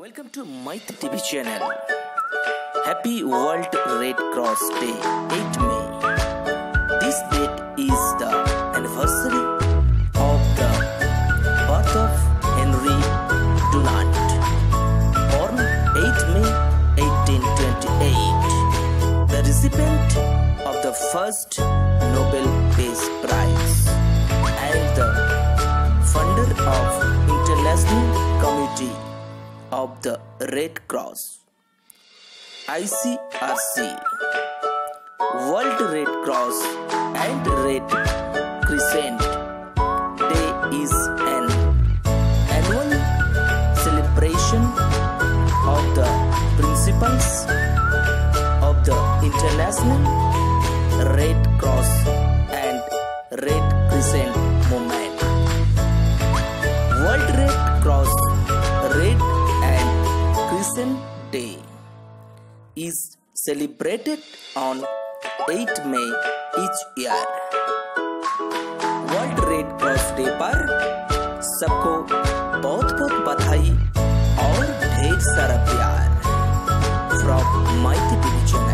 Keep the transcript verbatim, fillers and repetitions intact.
Welcome to Maity T V channel. Happy World Red Cross Day, eighth May. This date is the anniversary of the birth of Henry Dunant, born eighth May eighteen twenty-eight, the recipient of the first Nobel Peace Prize and the founder of International Committee of the Red Cross, I C R C. World Red Cross and Red Crescent Day is an annual celebration of the principles of the International Red Cross and Red Crescent movement. World Red Cross, Red Crescent Day is celebrated on eighth May each year. World Red Cross Day पर सबको बहुत बहुत बधाई और ढेर सारा प्यार from mighty TV channel.